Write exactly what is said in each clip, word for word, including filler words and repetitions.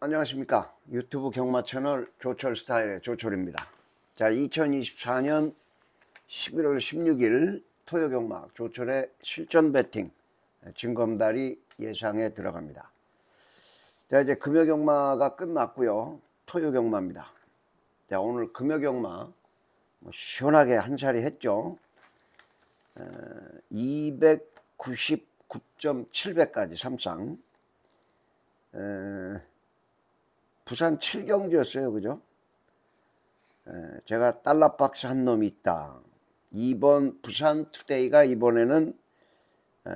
안녕하십니까. 유튜브 경마 채널 조철 스타일의 조철입니다. 자, 이천이십사 년 십일월 십육일 토요 경마 조철의 실전 배팅 진검다리 예상에 들어갑니다. 자, 이제 금요 경마가 끝났고요. 토요 경마입니다. 자, 오늘 금요 경마 뭐 시원하게 한 차례 했죠. 어, 이백구십구 점 칠백까지 삼상. 어, 부산 칠경주였어요. 그죠? 에, 제가 달러박스 한 놈이 있다. 이번 부산 투데이가 이번에는 에,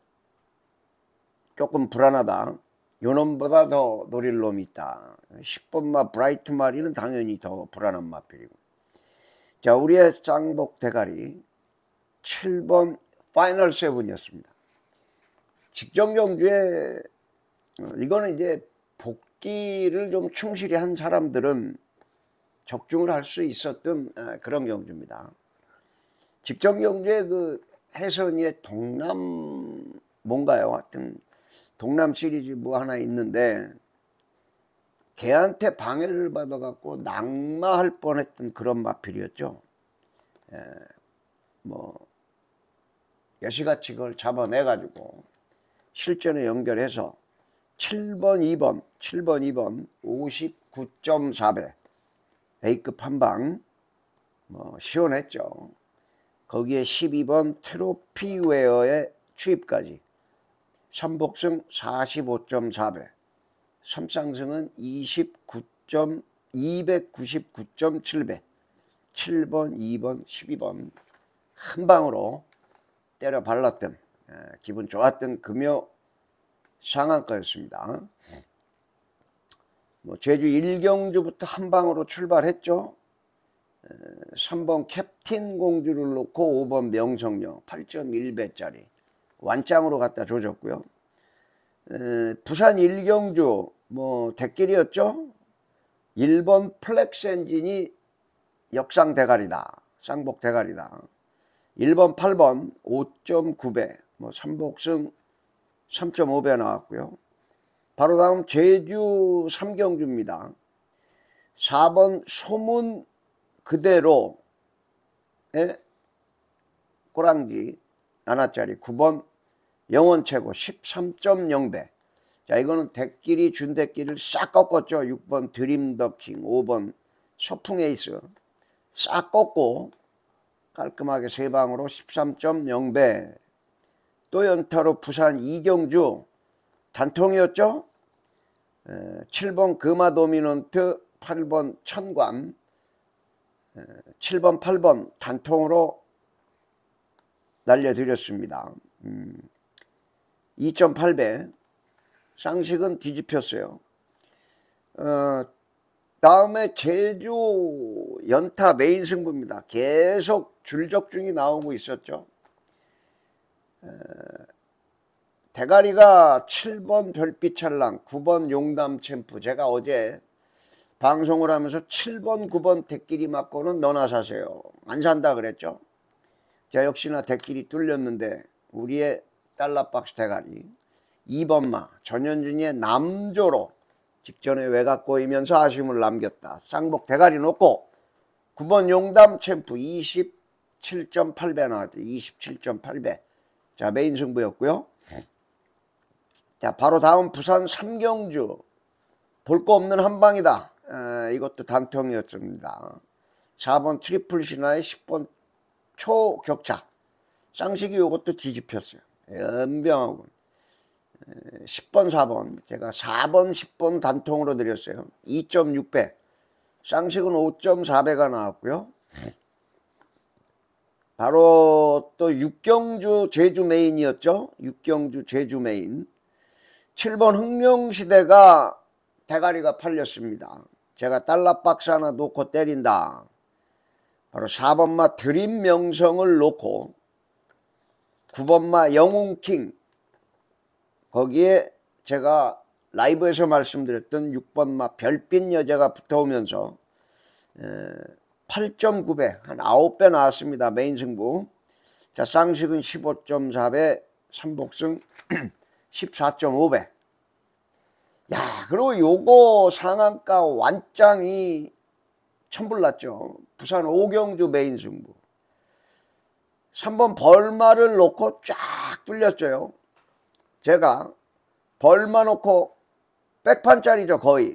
조금 불안하다. 요 놈보다 더 노릴 놈이 있다. 십 번마 브라이트 마리는 당연히 더 불안한 마필이고. 자, 우리의 쌍복 대가리 칠 번 파이널 세븐이었습니다. 직전 경주에 어, 이거는 이제 복기를 좀 충실히 한 사람들은 적중을 할 수 있었던 그런 경주입니다. 직전 경주에 그 해선이의 동남 뭔가요? 하여튼 동남 시리즈 뭐 하나 있는데 걔한테 방해를 받아갖고 낙마할 뻔했던 그런 마필이었죠. 에, 뭐 여시같이 그걸 잡아내가지고 실전에 연결해서 칠 번 이 번 칠 번 이 번 오십구 점 사 배 A급 한방 뭐 시원했죠. 거기에 십이 번 트로피웨어의 추입까지 삼복승 사십오 점 사 배 삼상승은 이십구 점 이백구십구 점 칠 배 칠 번 이 번 십이 번 한방으로 때려 발랐던 기분 좋았던 금요 상한가였습니다. 뭐 제주 일 경주부터 한 방으로 출발했죠. 삼 번 캡틴 공주를 놓고 오 번 명성령 팔 점 일 배짜리 완짱으로 갖다 조졌고요. 에, 부산 일 경주 뭐 대길이었죠. 일 번 플렉스 엔진이 역상 대가리다. 쌍복 대가리다. 일 번 팔 번 오 점 구 배 뭐 삼복승 삼 점 오 배 나왔고요. 바로 다음 제주 삼 경주입니다. 사 번 소문 그대로의 꼬랑지 하나짜리 구 번 영원 최고 십삼 점 영 배. 자, 이거는 대끼리 준대끼리를 싹 꺾었죠. 육 번 드림 더킹, 오 번 소풍 에이스 싹 꺾고 깔끔하게 세 방으로 십삼 점 영 배. 또 연타로 부산 이 경주 단통이었죠. 에, 칠 번 금화 도미넌트 팔 번 천관 에, 칠 번 팔 번 단통으로 날려드렸습니다. 음, 이 점 팔 배 쌍식은 뒤집혔어요. 어, 다음에 제주 연타 메인 승부입니다. 계속 줄적중이 나오고 있었죠. 에, 대가리가 칠 번 별빛 찰랑, 구 번 용담 챔프. 제가 어제 방송을 하면서 칠 번 구 번 대끼리 맞고는 너나 사세요. 안 산다 그랬죠. 자, 역시나 대끼리 뚫렸는데 우리의 달러박스 대가리 이 번마 전현준이의 남조로 직전에 외곽 보이면서 아쉬움을 남겼다. 쌍복 대가리 놓고 구 번 용담 챔프 이십칠 점 팔 배 나왔대. 이십칠 점 팔 배. 자, 메인 승부였고요. 자, 바로 다음 부산 삼 경주 볼 거 없는 한방이다. 에, 이것도 단통이었습니다. 사 번 트리플 신화의 십 번 초격차 쌍식이 이것도 뒤집혔어요. 연병하고 십 번 사 번 제가 사 번 십 번 단통으로 드렸어요. 이 점 육 배 쌍식은 오 점 사 배가 나왔고요. 바로 또 육 경주 제주 메인이었죠. 육 경주 제주 메인 칠 번 흥명시대가 대가리가 팔렸습니다. 제가 달러박스 하나 놓고 때린다. 바로 사 번마 드림 명성을 놓고 구 번마 영웅킹 거기에 제가 라이브에서 말씀드렸던 육 번마 별빛 여자가 붙어오면서 팔 점 구 배 한 아홉 배 나왔습니다. 메인 승부. 자, 쌍식은 십오 점 사 배 삼복승 십사 점 오 배. 야, 그리고 요거 상한가 완짱이 천불났죠. 부산 오경주 메인 승부. 삼 번 벌마를 놓고 쫙 뚫렸죠. 제가 벌마 놓고 백판짜리죠, 거의.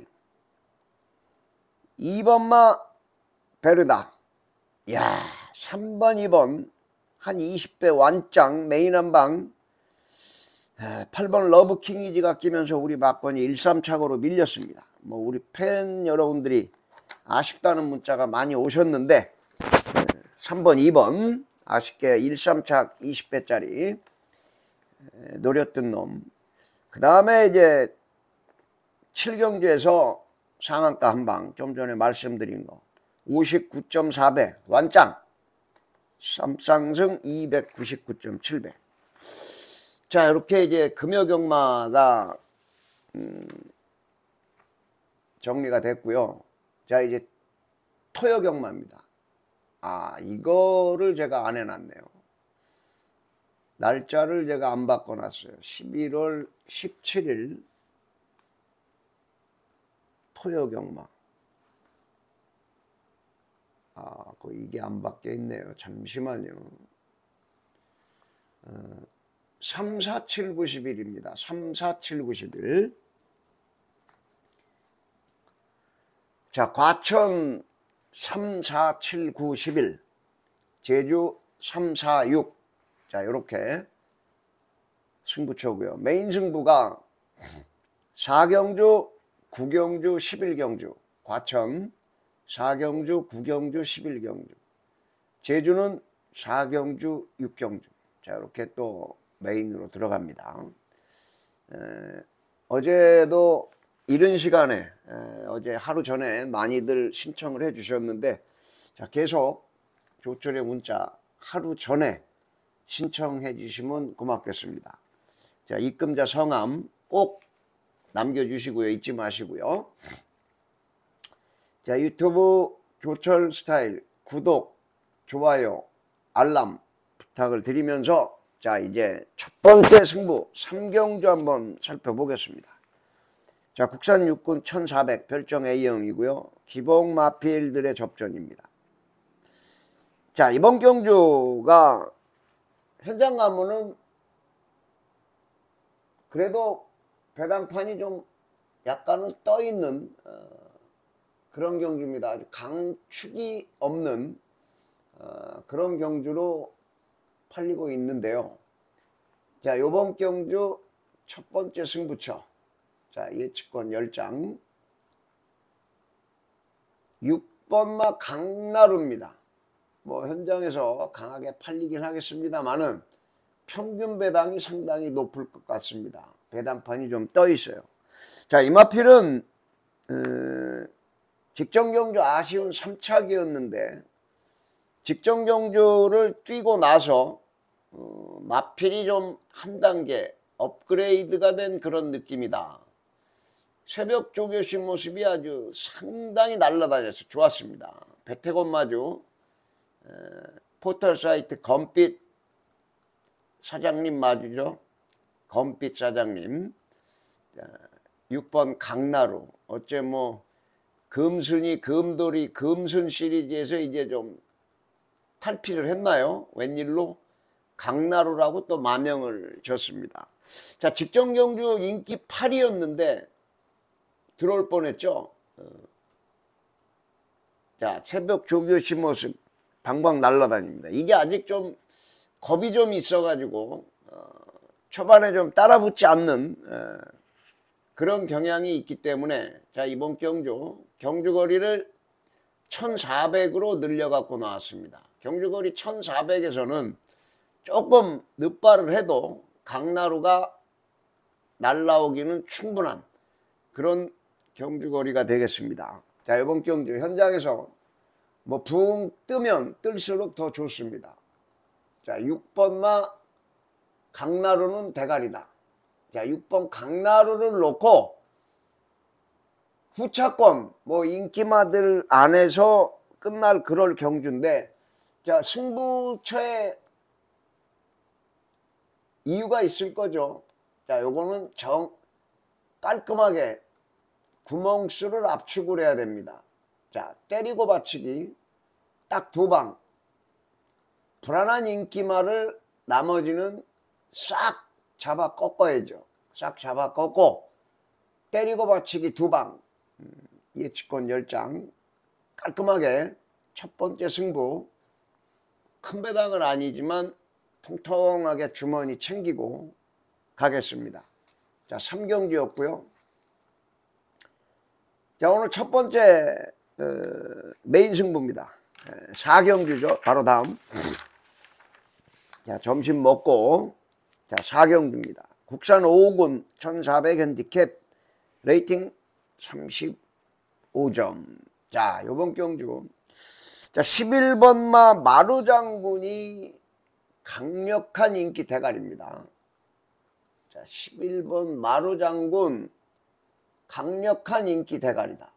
이 번마 베르다. 야, 삼 번, 이 번 한 이십 배 완짱 메인 한방. 팔 번 러브킹이지가 끼면서 우리 막건이 일 삼 착오로 밀렸습니다. 뭐 우리 팬 여러분들이 아쉽다는 문자가 많이 오셨는데 삼 번, 이 번 아쉽게 일 삼 착 이십 배짜리 노렸던 놈. 그 다음에 이제 칠 경주에서 상한가 한방 좀 전에 말씀드린 거 오십구 점 사 배 완짱 삼상승 이백구십구 점 칠 배. 자, 이렇게 이제 금요경마가 음, 정리가 됐고요. 자, 이제 토요경마입니다. 아, 이거를 제가 안 해놨네요. 날짜를 제가 안 바꿔놨어요. 십일월 십칠일 토요경마. 아, 그 이게 안 바뀌어 있네요. 잠시만요. 어, 삼, 사, 칠, 구, 십일입니다. 삼, 사, 칠, 구, 십일. 자, 과천 삼, 사, 칠, 구, 십일. 제주 삼, 사, 육. 자, 요렇게 승부처고요. 메인 승부가 사 경주, 구 경주, 십일 경주. 과천 사 경주, 구 경주, 십일 경주. 제주는 사 경주, 육 경주. 자, 이렇게 또 메인으로 들어갑니다. 에, 어제도 이른 시간에 에, 어제 하루 전에 많이들 신청을 해 주셨는데 자, 계속 조철의 문자 하루 전에 신청해 주시면 고맙겠습니다. 자, 입금자 성함 꼭 남겨주시고요. 잊지 마시고요. 자, 유튜브 조철 스타일 구독, 좋아요, 알람 부탁을 드리면서 자, 이제 첫 번째 승부 삼 경주 한번 살펴보겠습니다. 자, 국산 육군 천사백 별정 A형이고요. 기복 마필들의 접전입니다. 자, 이번 경주가 현장 가면은 그래도 배당판이 좀 약간은 떠 있는 어, 그런 경주입니다. 아주 강축이 없는 어, 그런 경주로 팔리고 있는데요. 자, 요번 경주 첫 번째 승부처. 자, 예측권 열 장. 육 번마 강나루입니다. 뭐 현장에서 강하게 팔리긴 하겠습니다만은 평균 배당이 상당히 높을 것 같습니다. 배당판이 좀 떠 있어요. 자, 이 마필은 어, 직전 경주 아쉬운 삼 착이었는데 직전 경주를 뛰고 나서 어, 마필이 좀 한 단계 업그레이드가 된 그런 느낌이다. 새벽 조교신 모습이 아주 상당히 날아다녀서 좋았습니다. 배태곤 마주 에, 포털 사이트 검빛 사장님 마주죠. 검빛 사장님. 자, 육 번 강나루. 어째 뭐 금순이 금돌이 금순 시리즈에서 이제 좀 탈피를 했나요? 웬일로 강나루라고 또 만명을 줬습니다. 자, 직전 경주 인기 팔 위였는데 들어올 뻔했죠. 어. 자, 새벽 조교시 모습 방방 날아다닙니다. 이게 아직 좀 겁이 좀 있어가지고 어, 초반에 좀 따라붙지 않는 어, 그런 경향이 있기 때문에 자, 이번 경주 경주거리를 천사백으로 늘려갖고 나왔습니다. 경주거리 천사백에서는 조금 늦발을 해도 강나루가 날라오기는 충분한 그런 경주거리가 되겠습니다. 자, 이번 경주 현장에서 뭐 붕 뜨면 뜰수록 더 좋습니다. 자, 육 번마 강나루는 대가리다. 자, 육 번 강나루를 놓고 후차권 뭐 인기마들 안에서 끝날 그럴 경주인데 자, 승부처에 이유가 있을 거죠. 자, 요거는 정 깔끔하게 구멍수를 압축을 해야 됩니다. 자, 때리고 받치기 딱 두 방. 불안한 인기말을 나머지는 싹 잡아 꺾어야죠. 싹 잡아 꺾고 때리고 받치기 두 방. 예측권 열 장. 깔끔하게 첫 번째 승부. 큰 배당은 아니지만 통통하게 주머니 챙기고 가겠습니다. 자, 삼 경주였고요. 자, 오늘 첫 번째 어, 메인 승부입니다. 사 경주죠. 바로 다음. 자, 점심 먹고 자, 사 경주입니다. 국산 오 군 천사백 핸디캡 레이팅 삼십오 점. 자, 요번 경주 자, 십일 번마 마루장군이 강력한 인기 대가리입니다. 자, 십일 번 마루장군 강력한 인기 대가리다.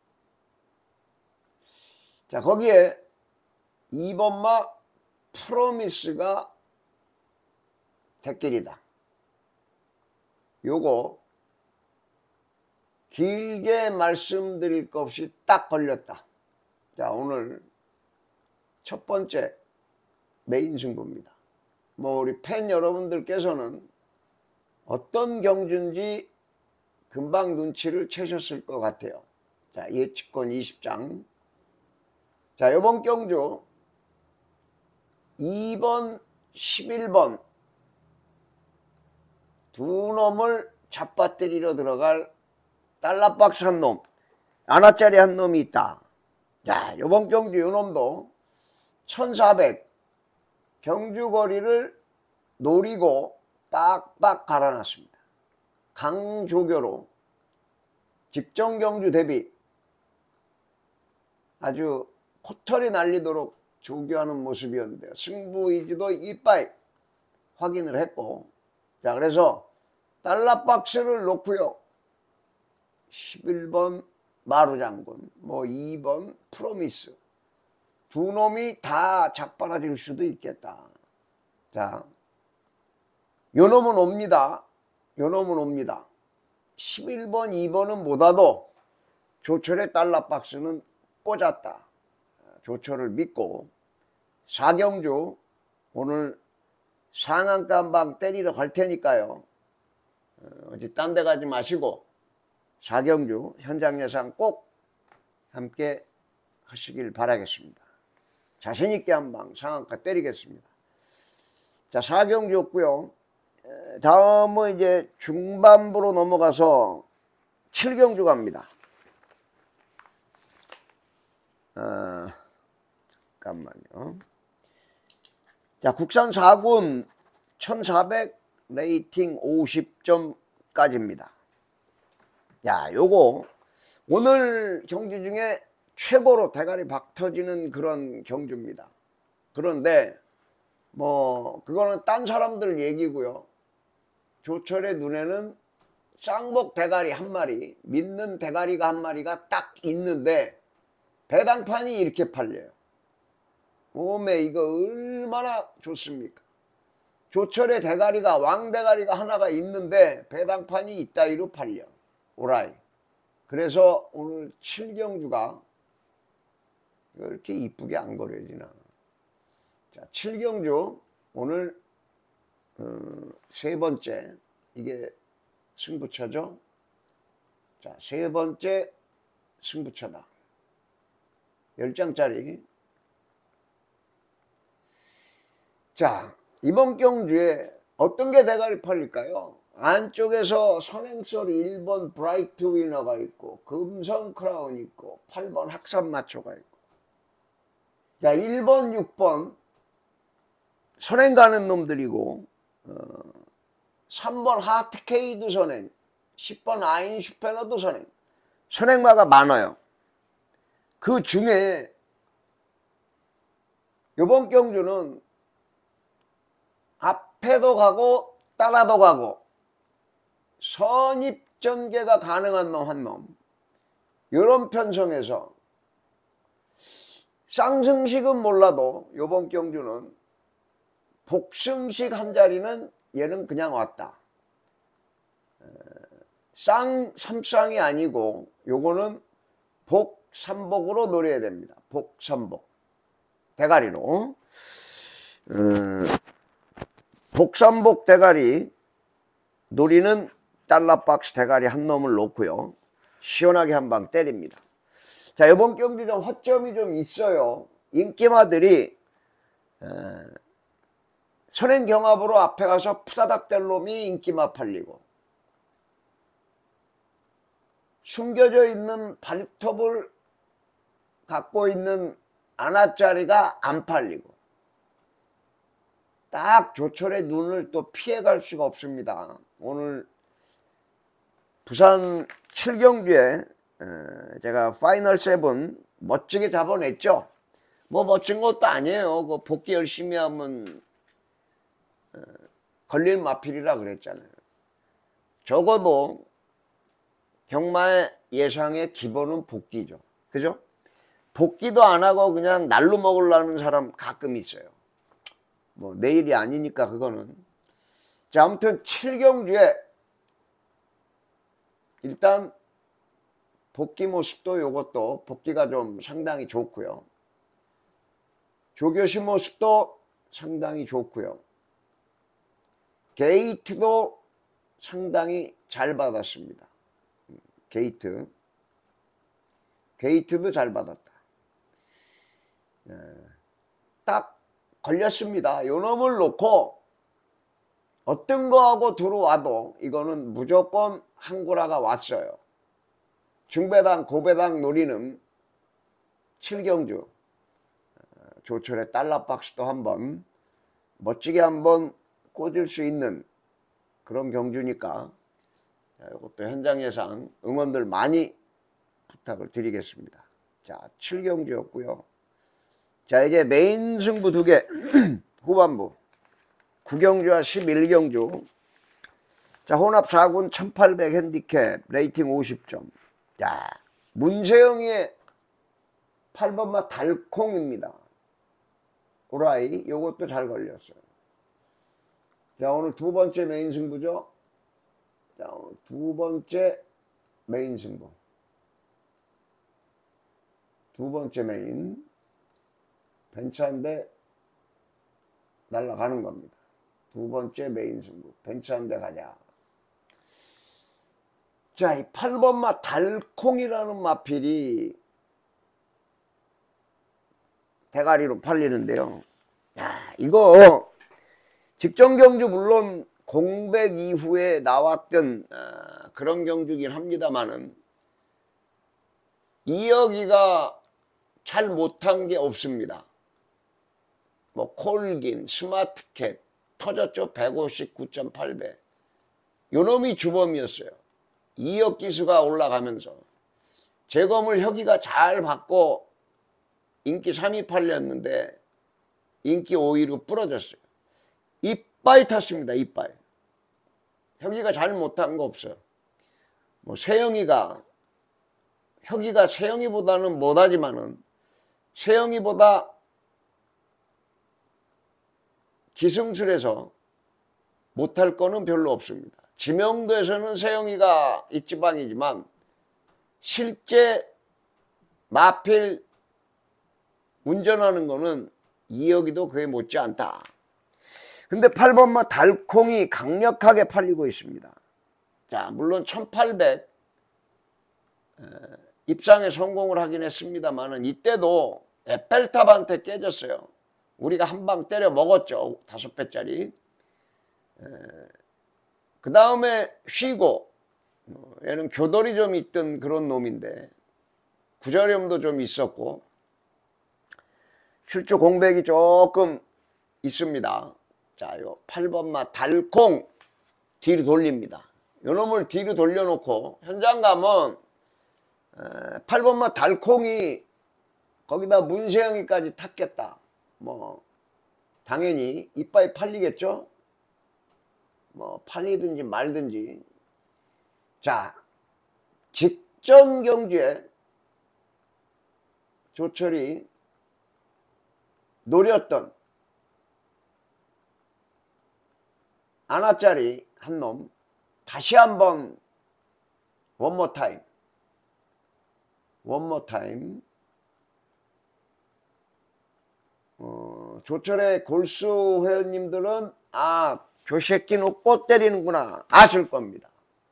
자, 거기에 이 번마 프로미스가 대길이다. 요거 길게 말씀드릴 것 없이 딱 걸렸다. 자, 오늘 첫 번째 메인 승부입니다. 뭐 우리 팬 여러분들께서는 어떤 경주인지 금방 눈치를 채셨을 것 같아요. 자, 예측권 이십 장. 자, 요번 경주 이 번, 십일 번 두 놈을 잡아뜨리러 들어갈 달러박스 한 놈, 하나짜리 한 놈이 있다. 자, 요번 경주 요 놈도 천사백 경주거리를 노리고 빡빡 갈아놨습니다. 강조교로 직전 경주 대비 아주 코털이 날리도록 조교하는 모습이었는데요. 승부 의지도 이빠이 확인을 했고, 자, 그래서 달러박스를 놓고요. 십일 번 마루장군, 뭐 이 번 프로미스 두 놈이 다 작발아질 수도 있겠다. 자, 요 놈은 옵니다. 요 놈은 옵니다. 십일 번, 이 번은 못 와도 조철의 달러박스는 꽂았다. 조철을 믿고 사 경주 오늘 상한가 한 방 때리러 갈 테니까요. 어디 딴 데 가지 마시고 사 경주 현장 예상 꼭 함께 하시길 바라겠습니다. 자신있게 한 방 상한가 때리겠습니다. 자, 사 경주였고요. 다음은 이제 중반부로 넘어가서 칠 경주 갑니다. 어, 잠깐만요. 자, 국산 사 군 천사백 레이팅 오십 점까지입니다. 야, 요거 오늘 경주 중에 최고로 대가리 박 터지는 그런 경주입니다. 그런데 뭐 그거는 딴 사람들 얘기고요. 조철의 눈에는 쌍복 대가리 한 마리, 믿는 대가리가 한 마리가 딱 있는데 배당판이 이렇게 팔려요. 오메, 이거 얼마나 좋습니까? 조철의 대가리가, 왕대가리가 하나가 있는데 배당판이 이따위로 팔려. 오라이. 그래서 오늘 칠 경주가 이렇게 이쁘게 안 거려지나. 자, 칠 경주 오늘 어, 세 번째, 이게 승부처죠. 자, 세 번째 승부처다. 열 장짜리. 자, 이번 경주에 어떤 게 대가리 팔릴까요? 안쪽에서 선행설 일 번 브라이트 위너가 있고, 금성 크라운 있고, 팔 번 학산 마초가 있고. 자, 일 번, 육 번 선행 가는 놈들이고, 어, 삼 번 하트케이드 선행, 십 번 아인슈페너드 선행. 선행마가 많아요. 그 중에 이번 경주는 앞에도 가고 따라도 가고 선입전개가 가능한 놈 한 놈, 이런 편성에서 쌍승식은 몰라도 이번 경주는 복승식 한 자리는 얘는 그냥 왔다. 쌍, 삼쌍이 아니고 요거는 복, 삼복으로 노려야 됩니다. 복, 삼복. 대가리로. 음, 복, 삼복 대가리 노리는 달러박스 대가리 한 놈을 놓고요. 시원하게 한 방 때립니다. 자, 이번 경기 좀 허점이 좀 있어요. 인기마들이 에, 선행경합으로 앞에 가서 푸다닥 될 놈이 인기마 팔리고, 숨겨져 있는 발톱을 갖고 있는 아나짜리가 안 팔리고, 딱 조철의 눈을 또 피해갈 수가 없습니다. 오늘 부산 칠경주에 제가 파이널 세븐 멋지게 잡아냈죠. 뭐 멋진 것도 아니에요. 그 복귀 열심히 하면 걸릴 마필이라 그랬잖아요. 적어도 경마의 예상의 기본은 복귀죠. 그죠? 복귀도 안 하고 그냥 날로 먹으려는 사람 가끔 있어요. 뭐 내일이 아니니까 그거는. 자, 아무튼 칠경주에 일단 복귀 모습도 요것도 복귀가 좀 상당히 좋고요. 조교시 모습도 상당히 좋고요. 게이트도 상당히 잘 받았습니다. 게이트. 게이트도 잘 받았다. 딱 걸렸습니다. 요 놈을 놓고 어떤 거하고 들어와도 이거는 무조건 한구라가 왔어요. 중배당 고배당 노리는 칠경주 조철의 달러박스도 한번 멋지게 한번 꽂을 수 있는 그런 경주니까 이것도 현장 예상 응원들 많이 부탁을 드리겠습니다. 자, 칠경주였고요. 자, 이제 메인 승부 두 개 후반부 구경주와 십일경주. 자, 혼합 사 군 천팔백 핸디캡 레이팅 오십 점. 야, 문세영이의 팔 번마 달콩입니다. 오라이 요것도 잘 걸렸어요. 자, 오늘 두 번째 메인 승부죠. 자, 오늘 두 번째 메인 승부. 두 번째 메인. 벤츠한대 날아가는 겁니다. 두 번째 메인 승부. 벤츠한대 가자. 자, 이 팔 번마 달콩이라는 마필이 대가리로 팔리는데요. 야, 이거 직전 경주 물론 공백 이후에 나왔던 어, 그런 경주긴 합니다만은 이여기가 잘 못한 게 없습니다. 뭐 콜긴, 스마트캡 터졌죠. 백오십구 점 팔 배. 요놈이 주범이었어요. 이억 기수가 올라가면서 재검을 혁이가 잘 받고 인기 삼 위 팔렸는데 인기 오 위로 부러졌어요. 이빠이 탔습니다. 이빠이. 혁이가 잘 못한 거 없어요. 뭐 세영이가 혁이가 세영이보다는 못하지만은 세영이보다 기승술에서 못할 거는 별로 없습니다. 지명도에서는 세영이가 입지방이지만 실제 마필 운전하는 거는 이여기도 그에 못지않다. 근데 팔 번마 달콩이 강력하게 팔리고 있습니다. 자, 물론 천팔백 입상에 성공을 하긴 했습니다만은 이때도 에펠탑한테 깨졌어요. 우리가 한 방 때려 먹었죠. 다섯 배짜리. 그 다음에 쉬고, 얘는 교돌이 좀 있던 그런 놈인데 구저렴도 좀 있었고 출조 공백이 조금 있습니다. 자, 요 팔 번마 달콩 뒤로 돌립니다. 요 놈을 뒤로 돌려놓고 현장 가면 팔 번마 달콩이 거기다 문세영이까지 탔겠다. 뭐 당연히 이빠이 팔리겠죠. 뭐 팔리든지 말든지. 자, 직전 경주에 조철이 노렸던 아나짜리 한 놈 다시 한번 One more time. One more time. 어, 조철의 골수 회원님들은 아, 저 새끼는 꽃 때리는구나 아실 겁니다.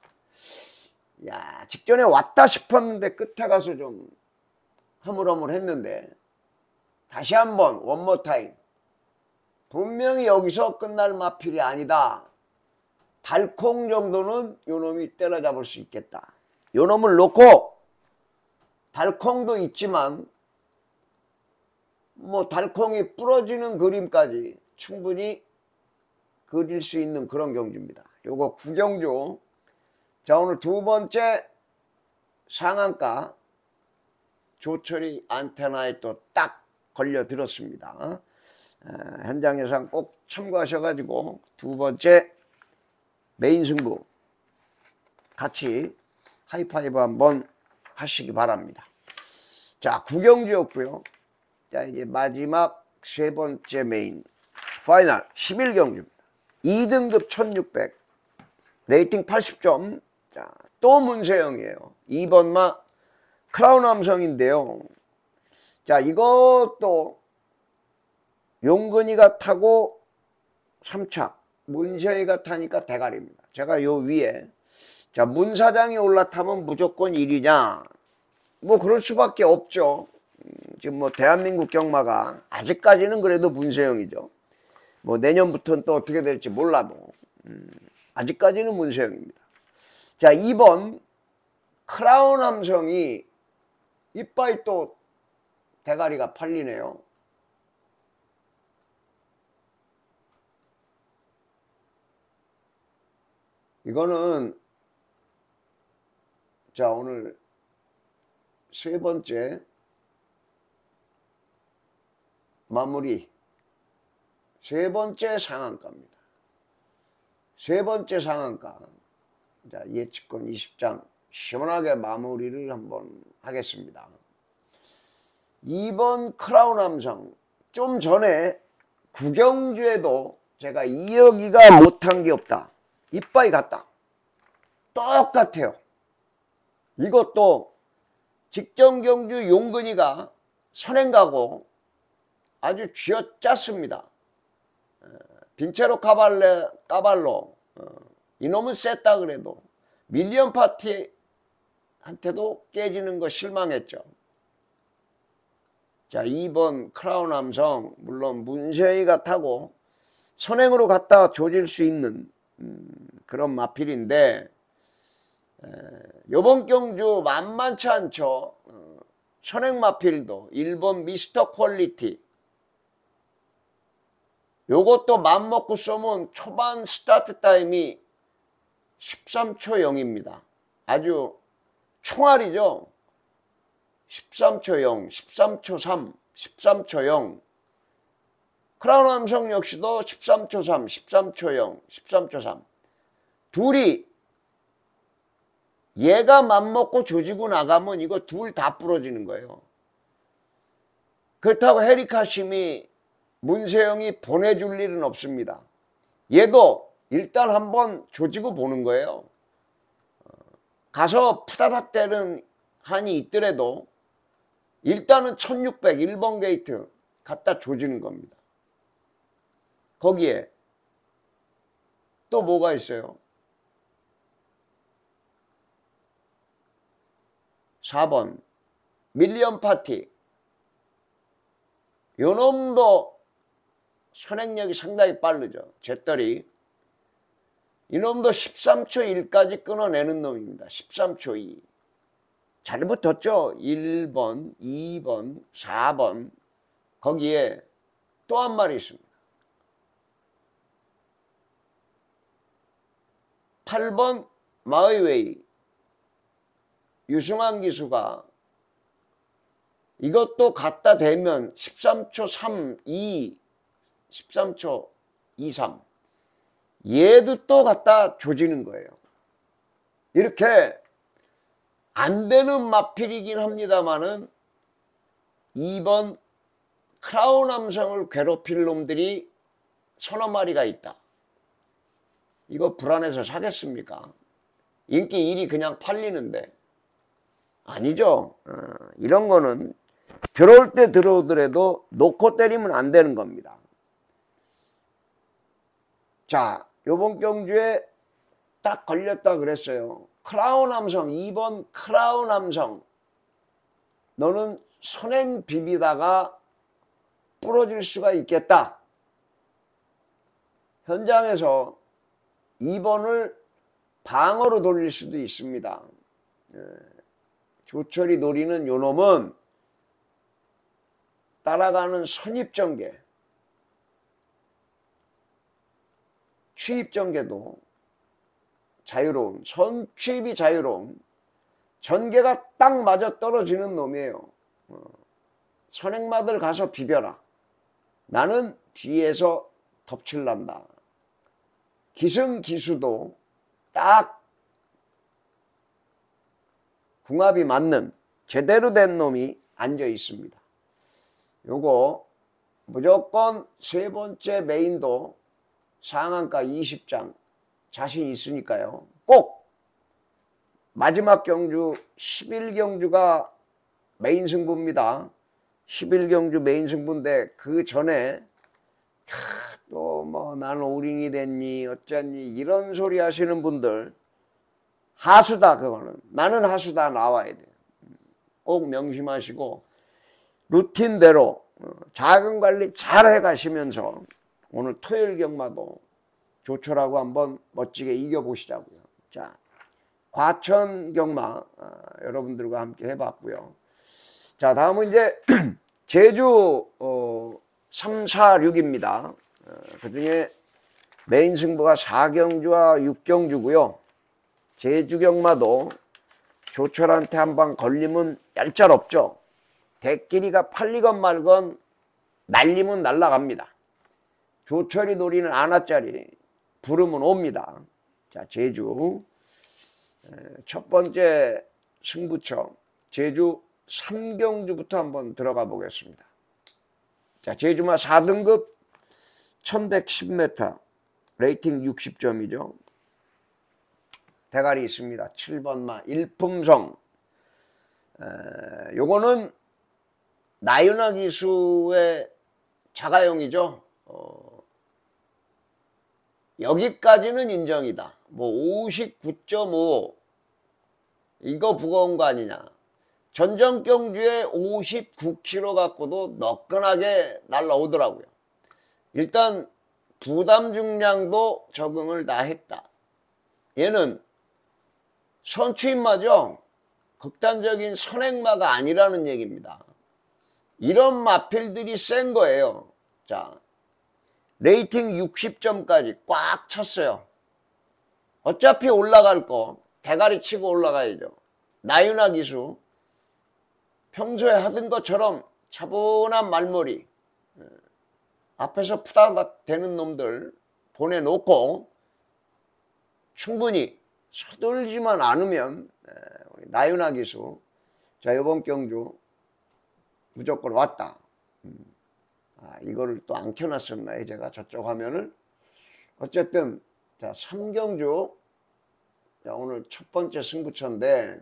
야, 직전에 왔다 싶었는데 끝에 가서 좀 허물허물했는데 다시 한번 one more time. 분명히 여기서 끝날 마필이 아니다. 달콩 정도는 요놈이 때려잡을 수 있겠다. 요놈을 놓고 달콩도 있지만 뭐 달콩이 부러지는 그림까지 충분히 그릴 수 있는 그런 경주입니다. 요거 구경주. 자, 오늘 두 번째 상한가 조철이 안테나에 또 딱 걸려 들었습니다. 현장 예상 꼭 참고하셔가지고 두 번째 메인 승부 같이 하이파이브 한번 하시기 바랍니다. 자, 구경주였고요. 자, 이제 마지막 세 번째 메인 파이널 십일 경주입니다. 이 등급 천육백 레이팅 팔십 점. 자, 또 문세영이에요. 이 번마 크라운 함성인데요. 자, 이것도 용근이가 타고 삼 착, 문세희가 타니까 대가리입니다. 제가 요 위에 자, 문 사장이 올라타면 무조건 일 위냐? 뭐 그럴 수밖에 없죠. 음, 지금 뭐 대한민국 경마가 아직까지는 그래도 문세영이죠. 뭐 내년부터는 또 어떻게 될지 몰라도 음, 아직까지는 문세영입니다. 자, 이 번 크라운 함성이 이빠이 또 대가리가 팔리네요. 이거는 자, 오늘 세 번째 마무리 세 번째 상한가입니다. 세 번째 상한가. 자, 예측권 이십 장 시원하게 마무리를 한번 하겠습니다. 이 번 크라운 함성. 좀 전에 구경주에도 제가 이억이가 못한 게 없다. 이빠이 같다. 똑같아요. 이것도 직전 경주 용근이가 선행가고 아주 쥐어짰습니다. 빈체로 카발레, 까발로 어, 이놈은 셌다 그래도 밀리언 파티한테도 깨지는 거 실망했죠. 자, 이 번 크라운 함성 물론 문세희가 타고 선행으로 갖다 조질 수 있는 음, 그런 마필인데 에, 요번 경주 만만치 않죠. 어, 선행 마필도 일 번 미스터 퀄리티 요것도 맘먹고 쏘면 초반 스타트 타임이 십삼 초 영입니다. 아주 총알이죠. 십삼 초 영, 십삼 초 삼, 십삼 초 영. 크라운 함성 역시도 십삼 초 삼, 십삼 초 영, 십삼 초 삼. 둘이 얘가 맘먹고 조지고 나가면 이거 둘 다 부러지는 거예요. 그렇다고 헤리카심이 문세영이 보내줄 일은 없습니다. 얘도 일단 한번 조지고 보는 거예요. 가서 푸다닥 대는 한이 있더라도 일단은 천육백 일 번 게이트 갖다 조지는 겁니다. 거기에 또 뭐가 있어요? 사 번 밀리언 파티. 요놈도 선행력이 상당히 빠르죠. 제떨이. 이놈도 십삼 초 일까지 끊어내는 놈입니다. 십삼 초 이. 잘 붙었죠? 일 번, 이 번, 사 번. 거기에 또 한 마리 있습니다. 팔 번 마이웨이. 유승환 기수가 이것도 갖다 대면 십삼 초 삼, 이, 십삼 초 이삼. 얘도 또 갖다 조지는 거예요. 이렇게 안 되는 마필이긴 합니다만은 이 번 크라운 함성을 괴롭힐 놈들이 서너 마리가 있다. 이거 불안해서 사겠습니까? 인기 일 위 그냥 팔리는데. 아니죠. 어, 이런 거는 들어올 때 들어오더라도 놓고 때리면 안 되는 겁니다. 자, 요번 경주에 딱 걸렸다 그랬어요. 크라운 함성, 이 번 크라운 함성. 너는 선행 비비다가 부러질 수가 있겠다. 현장에서 이 번을 방어로 돌릴 수도 있습니다. 예. 조철이 노리는 요놈은 따라가는 선입전개, 취입전개도 자유로운, 선취입이 자유로운, 전개가 딱 맞아 떨어지는 놈이에요. 어. 선행마들 가서 비벼라. 나는 뒤에서 덮칠란다. 기승기수도 딱 궁합이 맞는 제대로 된 놈이 앉아 있습니다. 요거 무조건 세 번째 메인도 상한가 이십 장 자신 있으니까요. 꼭 마지막 경주 십일 경주가 메인 승부입니다. 십일 경주 메인 승부인데 그 전에 또 뭐 나는 오링이 됐니 어쩌니 이런 소리 하시는 분들 하수다. 그거는 나는 하수다 나와야 돼요. 꼭 명심하시고 루틴대로 자금 관리 잘 해가시면서 오늘 토요일 경마도 조철하고 한번 멋지게 이겨보시자고요. 자, 과천 경마 어, 여러분들과 함께 해봤고요. 자, 다음은 이제 제주 어, 삼, 사, 육입니다. 어, 그 중에 메인 승부가 사 경주와 육 경주고요. 제주 경마도 조철한테 한방 걸리면 얄짤없죠. 대끼리가 팔리건 말건 날리면 날라갑니다. 조철이 노리는 아나짜리 부르면 옵니다. 자, 제주 첫 번째 승부처 제주 삼 경주부터 한번 들어가 보겠습니다. 자, 제주마 사 등급 천백십 미터 레이팅 육십 점이죠. 대가리 있습니다. 칠 번마 일품성. 에, 요거는 나윤아 기수의 자가용이죠. 어, 여기까지는 인정이다. 뭐 오십구 점 오 이거 무거운 거 아니냐. 전전 경주에 오십구 킬로그램 갖고도 너끈하게 날라오더라고요. 일단 부담 중량도 적응을 다 했다. 얘는 선취입마죠. 극단적인 선행마가 아니라는 얘기입니다. 이런 마필들이 센 거예요. 자, 레이팅 육십 점까지 꽉 쳤어요. 어차피 올라갈 거 대가리 치고 올라가야죠. 나윤아 기수 평소에 하던 것처럼 차분한 말머리 앞에서 푸다닥 되는 놈들 보내놓고 충분히 서둘지만 않으면 우리 나윤아 기수 자 이번 경주 무조건 왔다. 음. 아, 이거를 또 안 켜놨었나요 제가 저쪽 화면을. 어쨌든 자 삼 경주 자 오늘 첫 번째 승부처인데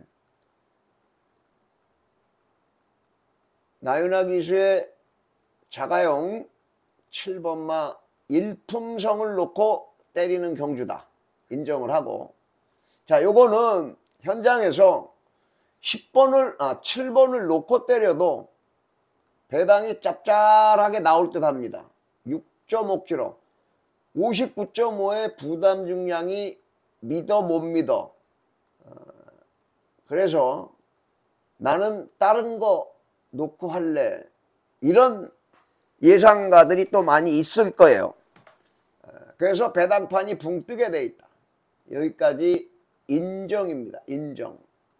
나윤아 기수의 자가용 칠 번마 일품성을 놓고 때리는 경주다. 인정을 하고 자 요거는 현장에서 십 번을 아 칠 번을 놓고 때려도 배당이 짭짤하게 나올 듯 합니다. 육 점 오 킬로그램 오십구 점 오의 부담 중량이 믿어 못 믿어. 어, 그래서 나는 다른 거 놓고 할래 이런 예상가들이 또 많이 있을 거예요. 그래서 배당판이 붕 뜨게 돼 있다. 여기까지 인정입니다. 인정.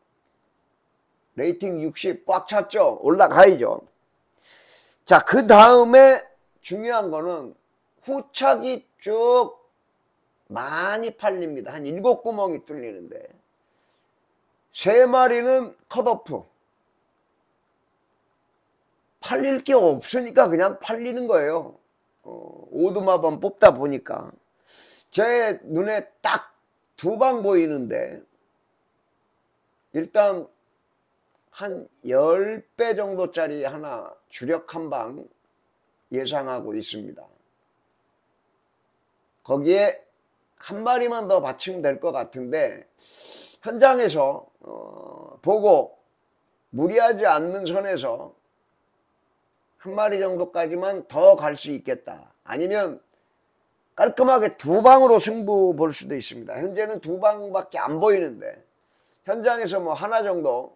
레이팅 육십 꽉 찼죠. 올라가야죠. 자, 그 다음에 중요한 거는 후착이 쭉 많이 팔립니다. 한 일곱 구멍이 뚫리는데 세 마리는 컷오프. 팔릴 게 없으니까 그냥 팔리는 거예요. 어, 오두마번 뽑다 보니까 제 눈에 딱 두 방 보이는데 일단 한 십 배 정도짜리 하나 주력 한방 예상하고 있습니다. 거기에 한 마리만 더 받치면 될 것 같은데 현장에서 어, 보고 무리하지 않는 선에서 한 마리 정도까지만 더 갈 수 있겠다. 아니면 깔끔하게 두 방으로 승부 볼 수도 있습니다. 현재는 두 방밖에 안 보이는데 현장에서 뭐 하나 정도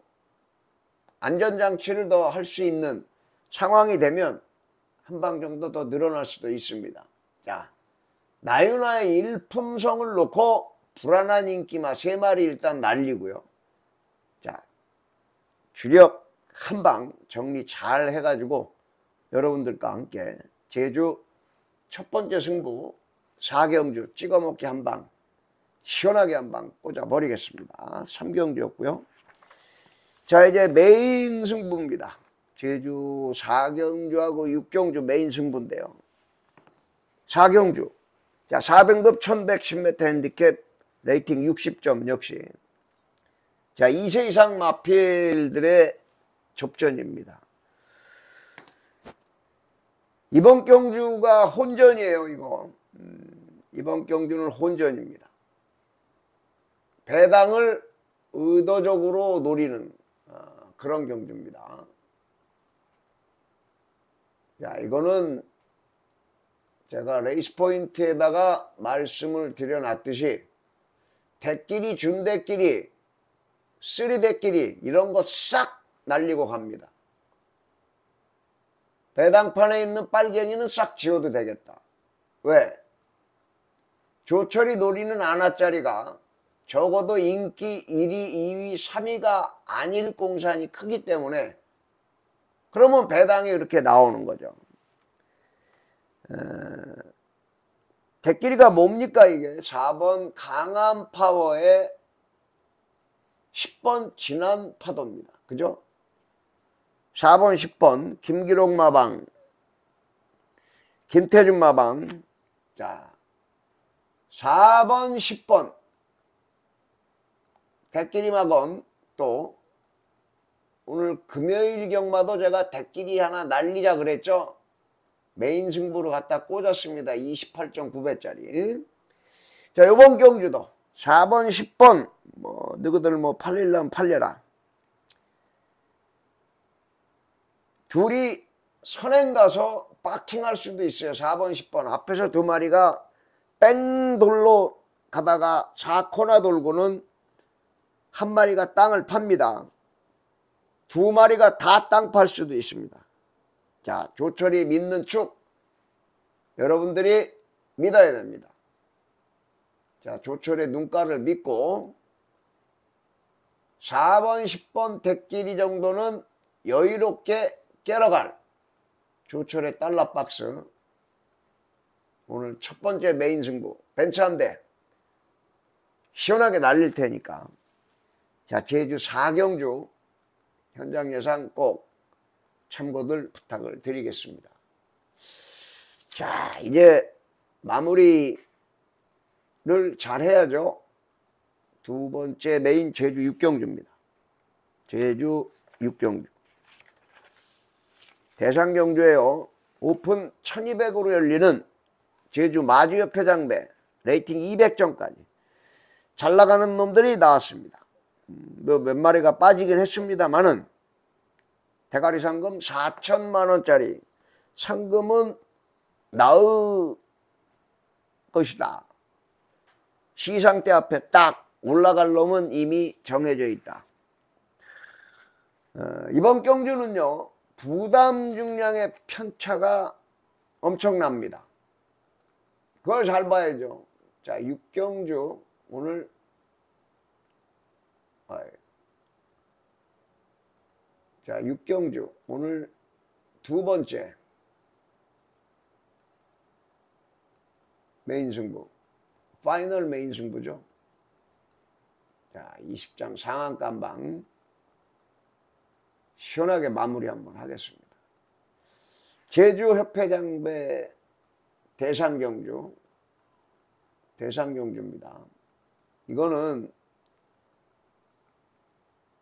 안전장치를 더 할 수 있는 상황이 되면 한 방 정도 더 늘어날 수도 있습니다. 자, 나유나의 일품성을 놓고 불안한 인기마 세 마리 일단 날리고요. 자, 주력 한 방 정리 잘 해가지고 여러분들과 함께 제주 첫 번째 승부 사경주 찍어먹기 한 방 시원하게 한 방 꽂아버리겠습니다. 삼경주였고요. 자, 이제 메인 승부입니다. 제주 사경주하고 육경주 메인 승부인데요. 사경주. 자, 사 등급 천백십 미터 핸디캡 레이팅 육십 점 역시. 자, 이 세 이상 마필들의 접전입니다. 이번 경주가 혼전이에요, 이거. 음, 이번 경주는 혼전입니다. 배당을 의도적으로 노리는 어, 그런 경주입니다. 자, 이거는 제가 레이스 포인트에다가 말씀을 드려놨듯이 대끼리, 준대끼리, 쓰리대끼리 이런 거 싹 날리고 갑니다. 배당판에 있는 빨갱이는 싹 지워도 되겠다. 왜? 조철이 노리는 아나짜리가 적어도 인기 일 위, 이 위, 삼 위가 아닐 공산이 크기 때문에 그러면 배당이 이렇게 나오는 거죠. 에... 대끼리가 뭡니까 이게? 사 번 강한 파워의 십 번 진한 파도입니다. 그죠? 사 번, 십 번 김기록 마방, 김태준 마방. 자, 사 번, 십 번 대끼리 마건. 또 오늘 금요일 경마도 제가 대끼리 하나 날리자 그랬죠. 메인 승부로 갖다 꽂았습니다. 이십팔 점 구 배짜리. 자, 요번 경주도 사 번, 십 번 뭐 너희들 뭐 팔릴라면 팔려라. 둘이 선행 가서 파킹할 수도 있어요. 사 번, 십 번 앞에서 두 마리가 뺑돌로 가다가 사 코나 돌고는 한 마리가 땅을 팝니다. 두 마리가 다 땅 팔 수도 있습니다. 자, 조철이 믿는 축 여러분들이 믿어야 됩니다. 자, 조철의 눈가를 믿고 사 번, 십 번 대끼리 정도는 여유롭게 깨러갈 조철의 달러 박스. 오늘 첫 번째 메인 승부 벤츠 한 대 시원하게 날릴 테니까. 자, 제주 사경주 현장 예상 꼭 참고들 부탁을 드리겠습니다. 자, 이제 마무리를 잘 해야죠. 두 번째 메인 제주 육경주입니다. 제주 육경주 대상경주에요. 오픈 천이백으로 열리는 제주 마주협회장배 레이팅 이백 점까지 잘 나가는 놈들이 나왔습니다. 뭐 몇 마리가 빠지긴 했습니다만은 대가리 상금 사천만 원짜리 상금은 나의 것이다. 시상대 앞에 딱 올라갈 놈은 이미 정해져 있다. 어, 이번 경주는요, 부담 중량의 편차가 엄청납니다. 그걸 잘 봐야죠. 자, 육경주 오늘 자, 육경주 오늘 두 번째 메인 승부, 파이널 메인 승부죠. 자, 이십 장 상한 깜방 시원하게 마무리 한번 하겠습니다. 제주협회장배 대상경주, 대상경주입니다. 이거는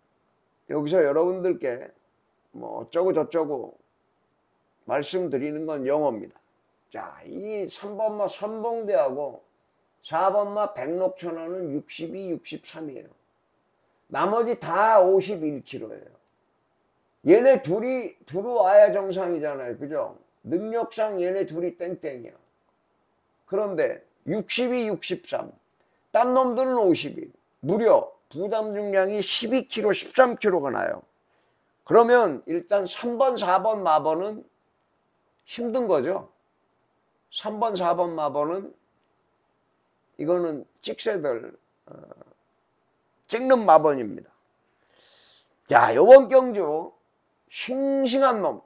여기서 여러분들께 뭐 어쩌고 저쩌고 말씀드리는 건 영어입니다. 자, 이 삼 번마 선봉대하고 사 번마 백록천하는 육십이, 육십삼이에요. 나머지 다 오십일 킬로미터예요. 얘네 둘이 들어와야 정상이잖아요. 그죠? 능력상 얘네 둘이 땡땡이야. 그런데 육십이, 육십삼. 딴 놈들은 오십일. 무려 부담 중량이 십이 킬로그램, 십삼 킬로그램가 나요. 그러면 일단 삼 번, 사 번 마번은 힘든 거죠. 삼 번, 사 번 마번은 이거는 찍새들 어, 찍는 마번입니다. 자, 요번 경주 싱싱한 놈,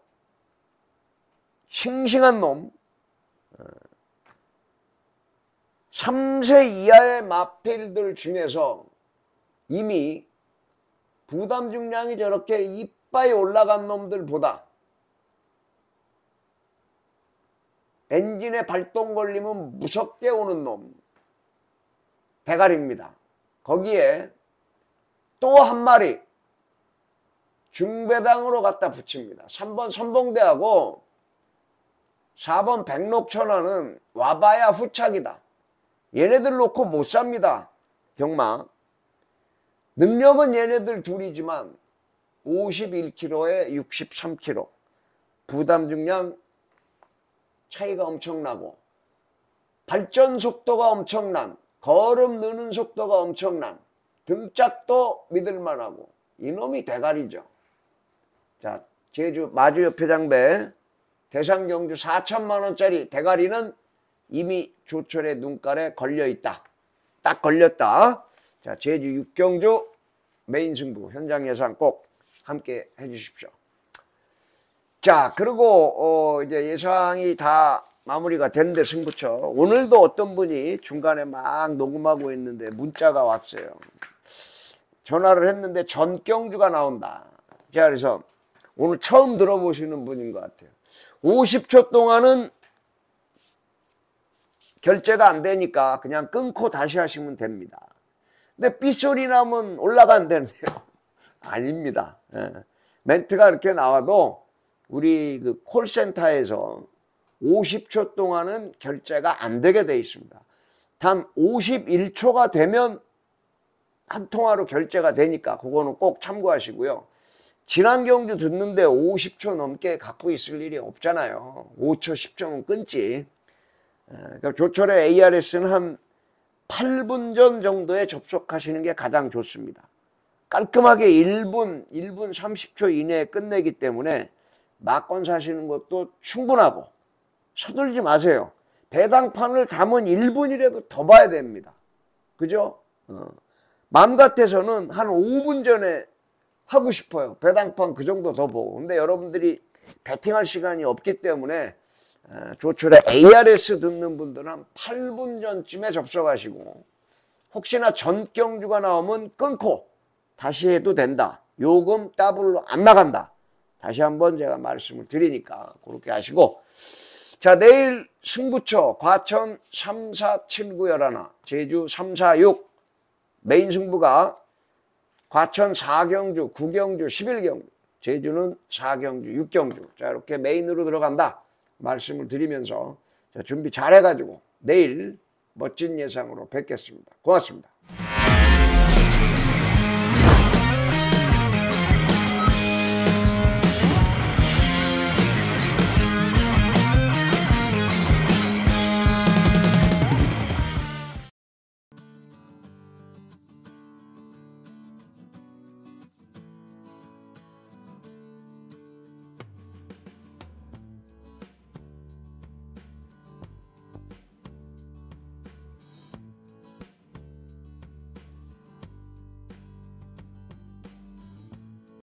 싱싱한 놈, 어, 삼 세 이하의 마필들 중에서 이미 부담 중량이 저렇게 이빠이 올라간 놈들보다 엔진에 발동 걸리면 무섭게 오는 놈, 대가리입니다. 거기에 또 한 마리 중배당으로 갖다 붙입니다. 삼 번 선봉대하고 사 번 백록천하는 와봐야 후착이다. 얘네들 놓고 못 삽니다. 경마. 능력은 얘네들 둘이지만 오십일 킬로그램에 육십삼 킬로그램. 부담 중량 차이가 엄청나고 발전 속도가 엄청난, 걸음 느는 속도가 엄청난, 등짝도 믿을만하고 이놈이 대가리죠. 자, 제주 마주협회장배 대상경주 사천만 원짜리 대가리는 이미 조철의 눈깔에 걸려있다. 딱 걸렸다. 자, 제주 육경주 메인 승부 현장 예상 꼭 함께 해주십시오. 자, 그리고 어 이제 예상이 다 마무리가 됐는데 승부처 오늘도 어떤 분이 중간에 막 녹음하고 있는데 문자가 왔어요. 전화를 했는데 전경주가 나온다. 제가 그래서 오늘 처음 들어보시는 분인 것 같아요. 오십 초 동안은 결제가 안 되니까 그냥 끊고 다시 하시면 됩니다. 근데 삐소리 나면 올라간다는데요. 아닙니다. 예. 멘트가 이렇게 나와도 우리 그 콜센터에서 오십 초 동안은 결제가 안 되게 돼 있습니다. 단 오십일 초가 되면 한 통화로 결제가 되니까 그거는 꼭 참고하시고요. 지난 경주 듣는데 오십 초 넘게 갖고 있을 일이 없잖아요. 오 초, 십 초면 끊지. 그러니까 조철의 에이알에스는 한 팔 분 전 정도에 접속하시는 게 가장 좋습니다. 깔끔하게 일 분, 일 분 삼십 초 이내에 끝내기 때문에 막권 사시는 것도 충분하고 서둘지 마세요. 배당판을 담은 일 분이라도 더 봐야 됩니다. 그죠? 어. 맘 같아서는 한 오 분 전에 하고 싶어요. 배당판 그 정도 더 보고. 근데 여러분들이 배팅할 시간이 없기 때문에 조철의 에이알에스 듣는 분들은 한 팔 분 전쯤에 접속하시고 혹시나 전경주가 나오면 끊고 다시 해도 된다. 요금 더블로 안 나간다. 다시 한번 제가 말씀을 드리니까 그렇게 하시고, 자, 내일 승부처 과천 삼, 사, 칠, 구, 십일, 제주 삼, 사, 육 메인 승부가 과천 사 경주, 구 경주, 십일 경주, 제주는 사 경주, 육 경주. 자, 이렇게 메인으로 들어간다 말씀을 드리면서 자, 준비 잘 해가지고 내일 멋진 예상으로 뵙겠습니다. 고맙습니다.